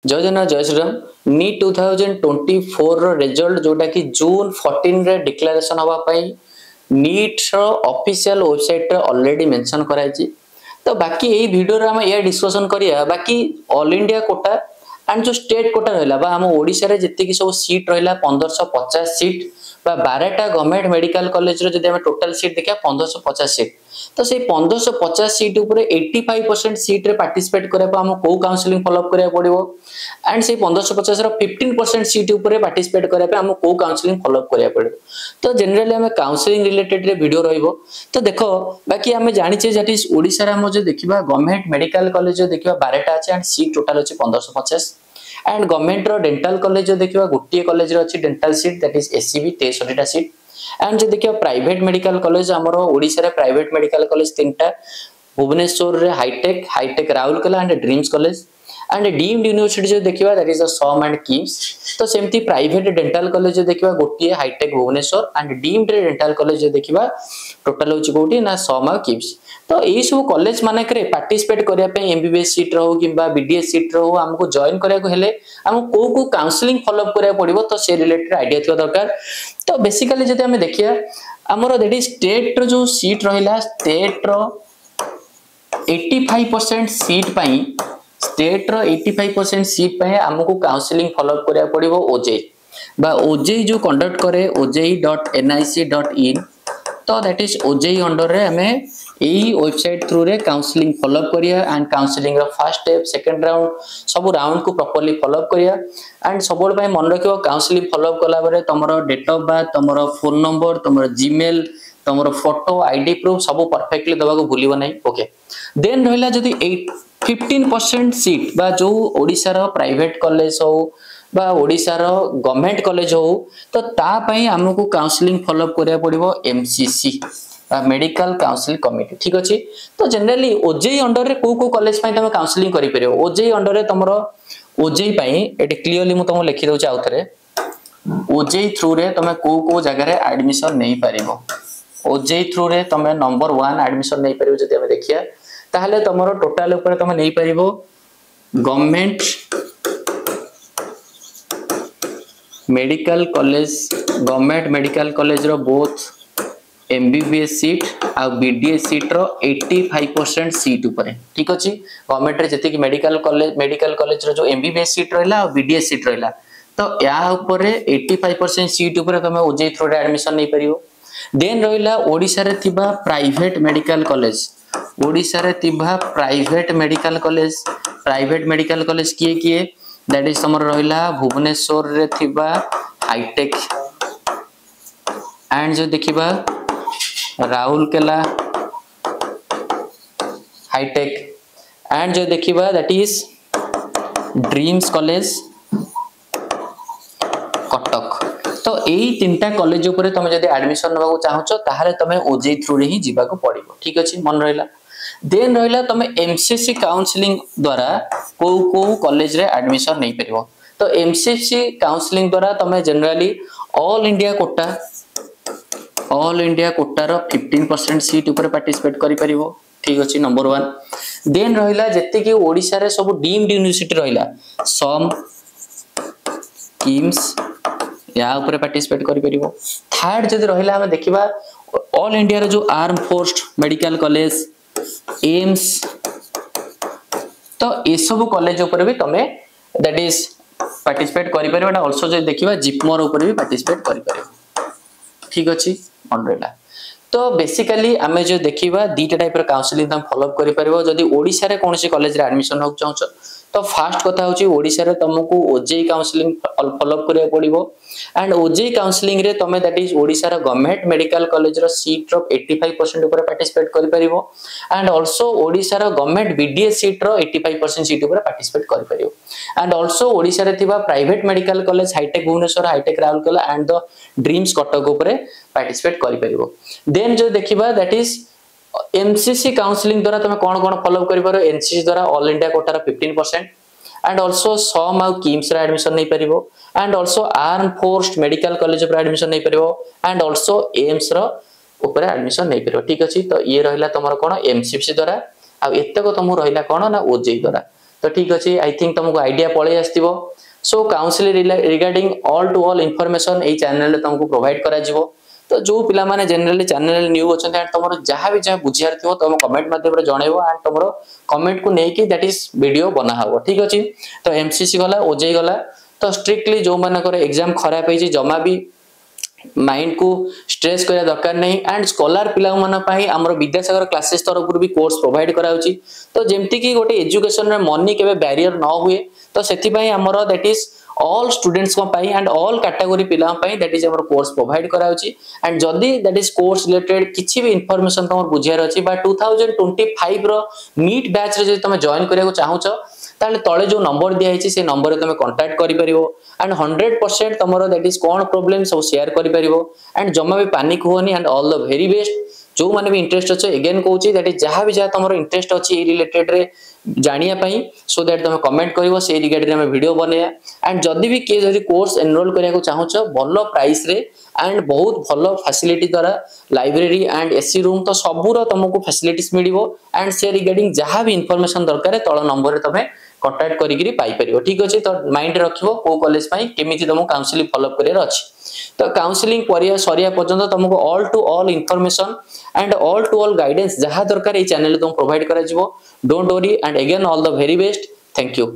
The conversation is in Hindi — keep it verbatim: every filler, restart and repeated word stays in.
जय जगन्नाथ जय Shriram. NEET two thousand twenty four रो रिजल्ट जोटा कि जून फोर्टीन रे डिक्लेरेशन हवा पाई नीट रो ऑफिशियल वेबसाइट रे ऑलरेडी मेंशन कराई छी। तो बाकी एई वीडियो रे हम ये डिस्कशन करिया बाकी ऑल इंडिया कोटा एंड जो स्टेट कोटा रहला बा हम ओडिसा रे जत्ते कि सब सीट रहला पंद्रह सौ पचास सीट बा बारह गवर्नमेंट मेडिकल कॉलेज रो जदि हम टोटल सीट देखा पंद्रह सौ पचास सीट तो से पंद्रह सौ पचास सीट ऊपर पचासी परसेंट सीट रे पार्टिसिपेट करे हम को काउंसलिंग फॉलोअप करिया पड़िबो एंड से पंद्रह सौ पचास रो पंद्रह परसेंट सीट ऊपर पार्टिसिपेट करे हम को काउंसलिंग फॉलोअप करिया पड़िबो। तो जनरली हम काउंसलिंग रिलेटेड रे वीडियो रहइबो। तो देखो बाकी हम जानि छे दैट इज ओडिसा रे हम जो देखिबा गवर्नमेंट मेडिकल कॉलेज जो देखिबा बारह टा अछि एंड सीट टोटल अछि पंद्रह सौ पचास एंड गवर्नमेंट रो डेंटल कॉलेज जो देखिबा गोटिए कॉलेज रो अछि dental seat that is SCB तेसठ टा सीट एंड जो देखिबा प्राइवेट मेडिकल कॉलेज हमरो ओडिसा रे प्राइवेट मेडिकल कॉलेज तीन टा भुवनेश्वर रे Hitech Hitech Rourkela and DRIEMS college and deemed university जो देखिबा that is uh SUM and KIMS. तो सेमती प्राइवेट डेंटल कॉलेज जो देखिबा गोटिए Hitech Bhubaneswar and deemed dental college जो देखिबा टोटल होची गोटी ना सम एंड किम्स। तो एई सब कॉलेज माने करे पार्टिसिपेट करिया पे एमबीबीएस सीट रहू किबा बीडीएस सीट रहू हमको जॉइन करिया को हेले हम को को काउंसलिंग फॉलोअप करिया पड़िबो तो से रिलेटेड आईडिया थियो दरकार। तो बेसिकली जदि हम देखिया हमरो दैट इज स्टेट रो जो सीट रहिला स्टेट रो पचासी परसेंट सीट पई स्टेट रो पचासी परसेंट सीट पई हमको काउंसलिंग फॉलोअप करिया पड़िबो ओजेई बा ओजेई जो कंडक्ट करे OJEE dot N I C dot in. तो दैट इज ओजेई अंडर रे हमें एई वेबसाइट थ्रू रे काउंसलिंग फॉलोअप करिया एंड काउंसलिंग रो फर्स्ट स्टेप सेकंड राउंड सब राउंड को प्रॉपर्ली फॉलोअप करिया एंड सबोड पय मन रखियो काउंसलिंग फॉलोअप कला बारे तमरो डेट ऑफ बर्थ तमरो फोन नंबर तमरो जीमेल तमरो फोटो आईडी प्रूफ सब परफेक्टली दबा को भूलिबो नै। ओके देन रहला जदी पंद्रह परसेंट सीट बा जो ओडिसा रो प्राइवेट कॉलेज हो बा ओडिसा रो गवर्नमेंट कॉलेज हो तो ता पई हमको काउंसलिंग फॉलोअप करिया पड़िबो एमसीसी मेडिकल काउंसिल कमिटी ठीक अछि। तो जनरली ओजेई अंडर रे को को कॉलेज पई तमे काउंसलिंग करि परियो ओजेई अंडर रे तमरो ओजेई पई एटे क्लियरली मु तमो लिखि दउ चाउ थरे ओजेई थ्रू रे तमे को को जगह रे एडमिशन नै परिबो ओजेई थ्रू रे तमे नंबर वन एडमिशन नै परिबो जदि हम देखिया ताहले तमरो टोटल ऊपर तमे नै परिबो government medical college government medical college रो बोथ एमबीबीएस सीट आ बीडीएस सीट रो पचासी परसेंट सीट ऊपर ठीक अछि। गवर्नमेंट रे जति कि मेडिकल कॉलेज मेडिकल कॉलेज रो जो एमबीबीएस सीट रहला और बीडीएस सीट रहला तो या ऊपर पचासी परसेंट सीट ऊपर तमे ओजेई थ्रू रे एडमिशन नै परियो। देन रहला ओडिसा रे थिबा प्राइवेट मेडिकल कॉलेज ओडिसा रे थिबा private medical college private medical college किए किए दैट इज हमर रहला भुवनेश्वर रे थिबा हाईटेक एंड जो देखिबा राउरकेला हाईटेक एंड जो देखिबा that is DRIEMS college Cuttack. तो एई तीनटा कॉलेज ऊपर तमे जदि एडमिशन नबा को चाहछो ताहाले तमे ओजेई थ्रू रे ही जीवा को पड़िबो ठीक अछि मन रहला। देन रहला तमे एमसीसी काउंसलिंग द्वारा को को कॉलेज रे एडमिशन नै परिबो। तो एमसीसी काउंसलिंग द्वारा तमे generally all India quota all India quota रो पंद्रह परसेंट सीट ऊपर पार्टिसिपेट करि परिबो ठीक अछि नंबर वन। देन रहिला जत्ते कि ओडिसा रे सब डीम्ड यूनिवर्सिटी रहिला सम किम्स या ऊपर पार्टिसिपेट करि परिबो। थर्ड जदि रहिला हम देखिबा ऑल इंडिया रो जो armed force medical college AIIMS तो ए सब कॉलेज ऊपर भी तमे दैट इज पार्टिसिपेट करि परिबो एटा आल्सो जे देखिबा जिपमर ऊपर भी पार्टिसिपेट करि परिबो ठीक अछि अंडरला। तो बेसिकली आमे जो देखिबा दीटा टाइप रो काउंसलिंग हम फॉलोअप करि परिबो जदि ओडिसा रे कोनसी कॉलेज रे एडमिशन हो चाहछो तो फर्स्ट कथा होची ओडिसा रे तुमको ओजेई काउंसलिंग फॉलोअप करिया पड़िबो एंड ओजेई काउंसलिंग रे तमे दैट इज ओडिसा रे गवर्नमेंट मेडिकल कॉलेज रो सीट रो पचासी परसेंट ऊपर पार्टिसिपेट करि परिबो एंड आल्सो ओडिसा रो गवर्नमेंट बीडीएस सीट रो पचासी परसेंट सीट ऊपर पार्टिसिपेट करि परिबो एंड आल्सो ओडिसा रे थिबा private medical college Hitech Bhubaneswar Hitech Rourkela and the DRIEMS Cuttack ऊपर पार्टिसिपेट करि परिबो। देन जो देखिबा दैट इज एमसीसी काउंसलिंग द्वारा तमे कोन कोन फॉलोअप करि पारो एनसीसी द्वारा ऑल इंडिया कोटा रो पंद्रह परसेंट एंड आल्सो सम आउ किम्स रे एडमिशन नै परिबो and also armed force medical college ऊपर एडमिशन नै परिबो एंड आल्सो एम्स रो ऊपर एडमिशन नै परिबो ठीक अछि। तो ये रहला तमरो कोन एमसीसी द्वारा आ एतको तमु रहला कोन ना ओजेई द्वारा। तो तो ठीक अच्छे आई थिंक तुमको आइडिया पड़े आसो so counselling regarding all to all information ए चैनल तुमको प्रोवाइड करा जिवो तो जो पिला माने जनरली चैनल न्यू अच्छा एंड तुम जहाँ भी जहाँ बुझार थो तुम कमेंट मध्यम जनइब एंड तुम कमेंट को लेकिन दैट इज वीडियो बना हम ठीक अच्छे तो एमसीसी गला ओजेई गला तो स्ट्रिक्टली जो मानकर एग्जाम खराब है जमा भी माइंड को स्ट्रेस करा दरकार नहीं एंड स्कॉलर पिला आमर विद्यासागर क्लासेस तरफ भी कोर्स प्रोवाइड कराउची तो जेमती कि गोटे एजुकेशन रे मनी केबे बैरियर न हुए तो सेति पई आमर दैट इज ऑल स्टूडेंट्स को पाई एंड ऑल कैटेगरी पिला पाई दैट इज आमर कोर्स प्रोवाइड कराउची एंड जदी दैट इज कोर्स रिलेटेड किछि भी इंफॉर्मेशन तमर बुझियार अछि बा टू थाउजेंड ट्वेंटी फाइव रो नीट बैच रे जदी तुम जॉइन करिया चाहूछ ताले तळे जो नंबर दिया है से नंबर रे तुम कांटेक्ट करि परिबो एंड हंड्रेड परसेंट तुमरो दैट इज कोन प्रॉब्लम सब शेयर करि परिबो एंड जमा भी पैनिक होनी and all the very best जो माने भी इंटरेस्ट अच्छे अगेन कहूँ दैट इज जहाँ भी जहाँ तुम इंटरेस्ट अच्छी रिलेटेड रे जानिया पाई सो दैट तुम कमेंट करिवो से रिगार्डिंग में वीडियो बनेया एंड जदी भी किए जदी कोर्स एनरोल करिया को चाहूछ भलो प्राइस रे एंड बहुत भलो फैसिलिटी द्वारा लाइब्रेरी एंड एसी रूम तो सबूर तुमको फैसिलिटीज मिलिवो एंड से रिगार्डिंग जहाँ भी इनफॉरमेशन दरकार तळ नंबर रे तुम कांटेक्ट करिगिरी पाई परिवो ठीक अछि तो माइंड रखिवो को कॉलेज पई केमिति तुम काउंसलिंग फॉलो करियर अछि तो काउंसलिंग परिया सरिया पर्यंत तुमको all to all information and all to all guidance जहाँ दरकार ए चैनल तुम प्रोवाइड करा जिवो don't worry and again all the very best thank you.